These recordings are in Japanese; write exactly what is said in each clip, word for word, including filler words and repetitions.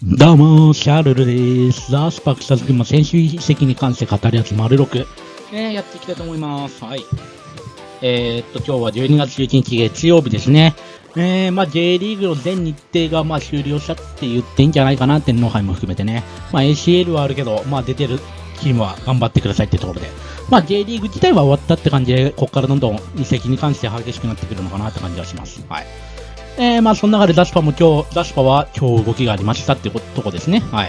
どうも、シャルルです。ザ・スパークスタズ群馬選手移籍に関して語るやつ丸ろく、えー、やっていきたいと思います。はい。えー、っと、今日はじゅうにがつじゅういちにち月曜日ですね。えー、まあ、J リーグの全日程が、まあ、終了したって言っていいんじゃないかな、天皇杯も含めてね。まあ、エーシーエル はあるけど、まあ、出てるチームは頑張ってくださいってところで。まあ、J リーグ自体は終わったって感じで、ここからどんどん移籍に関して激しくなってくるのかなって感じはします。はい。えー、まあ、その中でザスパも今日、ザスパは今日動きがありましたってとこですね。はい。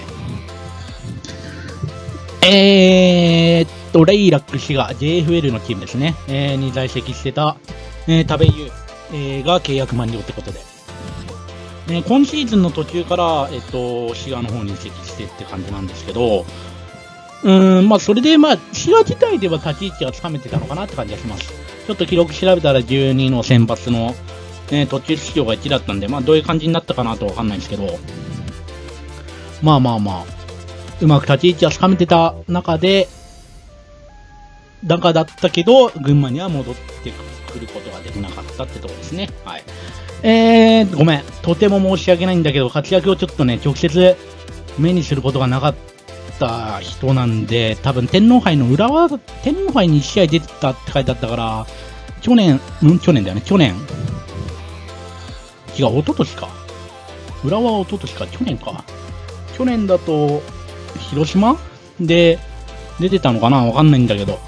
えーっと、レイラック氏が ジェイエフエル のチームですね。えー、に在籍してた、えー、田部優、えー、が契約満了ってことで。えー、今シーズンの途中から、えっと、滋賀の方に移籍してって感じなんですけど、うーん、まあ、それで、まあ、滋賀自体では立ち位置がつかめてたのかなって感じがします。ちょっと記録調べたらじゅうにの選抜の、えー、途中出場がいちだったんで、まあ、どういう感じになったかなとわかんないんですけど、まあまあまあ、うまく立ち位置はつかめてた中で、中だったけど、群馬には戻ってくることができなかったってところですね。はい。えー、ごめん。とても申し訳ないんだけど、活躍をちょっとね、直接目にすることがなかった人なんで、多分天皇杯の裏は、天皇杯にいち試合出てたって書いてあったから、去年、ん去年だよね、去年。違う、一昨年か。浦和は一昨年か、去年か。去年だと、広島で出てたのかなわかんないんだけど。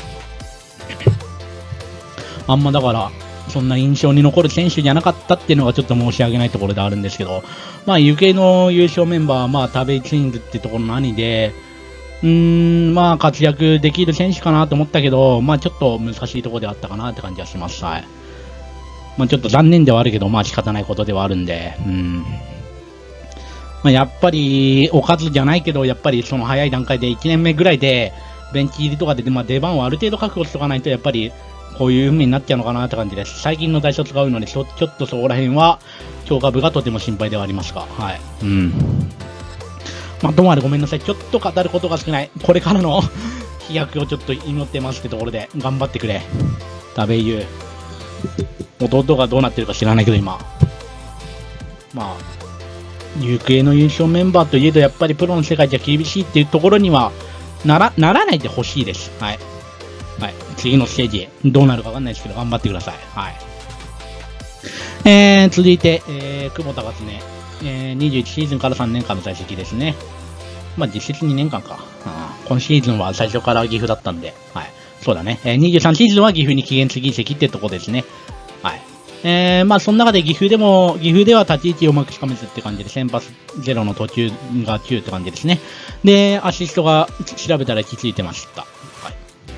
あんまだから、そんな印象に残る選手じゃなかったっていうのがちょっと申し訳ないところであるんですけど、まあ、ゆけの優勝メンバーは、まあ、田部ツインズってところの兄で、うーん、まあ、活躍できる選手かなと思ったけど、まあ、ちょっと難しいところであったかなって感じはします。はい。まあ、ちょっと残念ではあるけど、まあ、仕方ないことではあるんで、うん。まあ、やっぱり、おかずじゃないけど、やっぱりその早い段階でいちねんめぐらいで、ベンチ入りとかで、まあ、出番をある程度確保しとかないと、やっぱり、こういう運命になっちゃうのかなって感じです。最近の大卒が多いので、ちょちょっとそこら辺は、強化部がとても心配ではありますが、はい。うん。まあ、ともあれごめんなさい。ちょっと語ることが少ない。これからの飛躍をちょっと祈ってますってところで、頑張ってくれ。田部優。弟がどうなってるか知らないけど、今。まあ、行方の優勝メンバーといえど、やっぱりプロの世界じゃ厳しいっていうところにはなら、ならないでほしいです。はい。はい。次のステージ、どうなるかわかんないですけど、頑張ってください。はい。えー、続いて、えー、久保田勝ね、えー、にじゅういちシーズンからさんねんかんの在籍ですね。まあ、実質にねんかんか。うん、今シーズンは最初から岐阜だったんで、はい。そうだね。えー、にじゅうさんシーズンは岐阜に期限付き移籍ってとこですね。はい。えー、まあ、その中で岐阜でも、岐阜では立ち位置をうまくつかめずって感じで、先発ゼロの途中がきゅうって感じですね。で、アシストが調べたら行き着いてました。はい。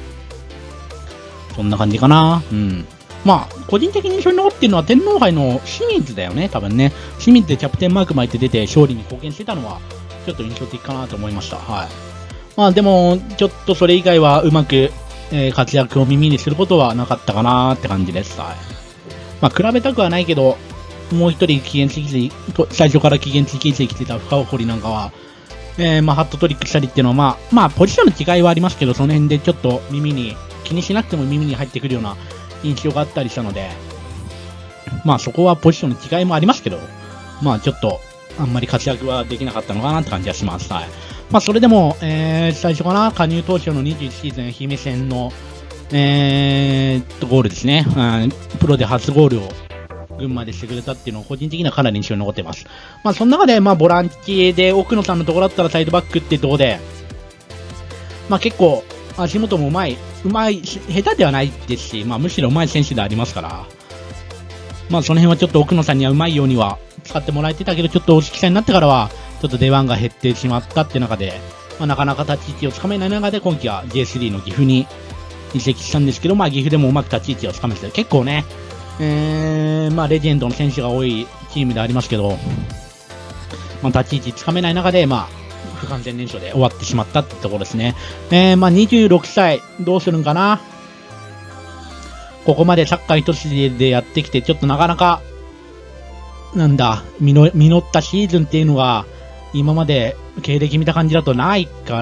そんな感じかな。うん。まあ、個人的に印象に残っているのは天皇杯の清水だよね、多分ね。清水でキャプテンマーク巻いて出て勝利に貢献してたのは、ちょっと印象的かなと思いました。はい。まあ、でも、ちょっとそれ以外はうまく、えー、活躍を耳にすることはなかったかなって感じです。はい。まあ、比べたくはないけど、もう一人期限付きで、最初から期限付きで来てた深尾堀なんかは、えー、まあ、ハットトリックしたりっていうのは、まあ、まあ、ポジションの違いはありますけど、その辺でちょっと耳に、気にしなくても耳に入ってくるような印象があったりしたので、まあ、そこはポジションの違いもありますけど、まあ、ちょっと、あんまり活躍はできなかったのかなって感じがします。はい。まあ、それでも、えー、最初かな、加入当初のにじゅういちシーズン、愛媛戦の、えー、っと、ゴールですね。うん、プロで初ゴールを群馬でしてくれたっていうのを個人的にはかなり印象に残ってます。まあ、その中で、まあ、ボランチで奥野さんのところだったらサイドバックっていうところで、まあ、結構、足元もうまい、うまい、下手ではないですし、まあ、むしろうまい選手でありますから、まあ、その辺はちょっと奥野さんにはうまいようには使ってもらえてたけど、ちょっとお指揮者になってからは、ちょっと出番が減ってしまったっていう中で、まあ、なかなか立ち位置をつかめない中で、今季は ジェイスリー の岐阜に、移籍したんですけど、まあ、岐阜でもうまく立ち位置をつかめて、結構ね、えー、まあ、レジェンドの選手が多いチームでありますけど、まあ、立ち位置つかめない中で、まあ、不完全燃焼で終わってしまったってところですね。えー、まあ、にじゅうろくさい、どうするんかな。ここまでサッカー一筋でやってきて、ちょっとなかなか、なんだ、実ったシーズンっていうのが、今まで経歴見た感じだとないから、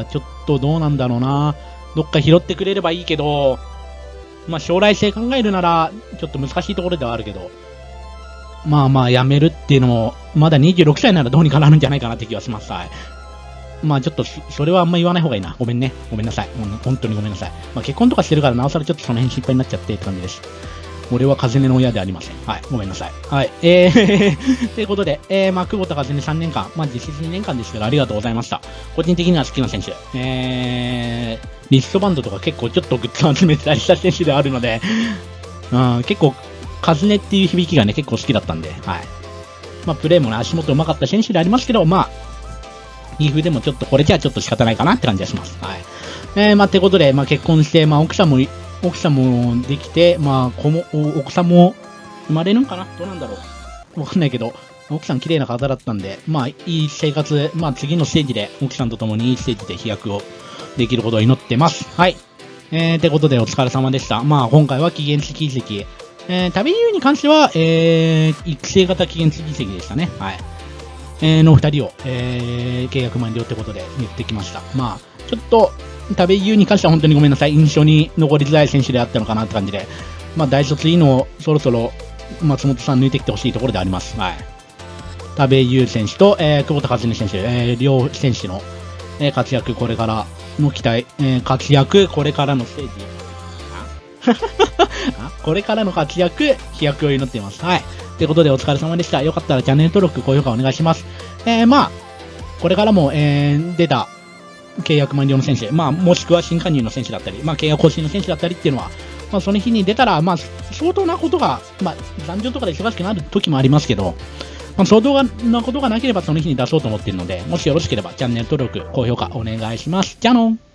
ちょっとどうなんだろうな。どっか拾ってくれればいいけど、まあ、将来性考えるなら、ちょっと難しいところではあるけど、 まあまあ、辞めるっていうのも、まだにじゅうろくさいならどうにかなるんじゃないかなって気がします。はい。まあちょっと、それはあんま言わない方がいいな。ごめんね。ごめんなさい。もうね、本当にごめんなさい。まあ結婚とかしてるから、なおさらちょっとその辺心配になっちゃってって感じです。俺は風音の親でありません。はい。ごめんなさい。はい。えー、ということで、えー、まあ久保田風音さんねんかん、まあ実質にねんかんですけど、ありがとうございました。個人的には好きな選手。えー、リストバンドとか結構ちょっとグッズ集めてたりした選手ではあるので、うん、結構、風音っていう響きがね、結構好きだったんで、はい。まあプレーもね、足元上手かった選手でありますけど、まあ、リーフでもちょっとこれじゃちょっと仕方ないかなって感じがします。はい。えー、まあ、ってことで、まあ、結婚して、まあ、奥さんも、奥さんもできて、まあ、子も、奥さんも生まれるんかなどうなんだろうわかんないけど、奥さん綺麗な方だったんで、まあ、いい生活、まあ、次のステージで、奥さんと共にいいステージで飛躍をできることを祈ってます。はい。えー、ってことでお疲れ様でした。まあ、今回は期限付き移籍。えー、旅優に関しては、えー、育成型期限付き移籍でしたね。はい。えー、のふたりを、えー、契約満了ってことで言ってきました。まあ、ちょっと、食べ優に関しては本当にごめんなさい。印象に残りづらい選手であったのかなって感じで、まあ、大卒いいのをそろそろ松本さん抜いてきてほしいところであります。はい。食べ優選手と、えー、久保田和美選手、えー、両選手の、えー、活躍、これからの期待、えー、活躍、これからのステージ、あこれからの活躍、飛躍を祈っています。はい。ということでお疲れ様でした。よかったらチャンネル登録、高評価お願いします。えー、まあ、これからも、えー、出た契約満了の選手、まあ、もしくは新加入の選手だったり、まあ、契約更新の選手だったりっていうのは、まあ、その日に出たら、まあ、相当なことが、まあ、残業とかで忙しくなる時もありますけど、まあ、相当なことがなければその日に出そうと思っているので、もしよろしければチャンネル登録、高評価お願いします。じゃあのー。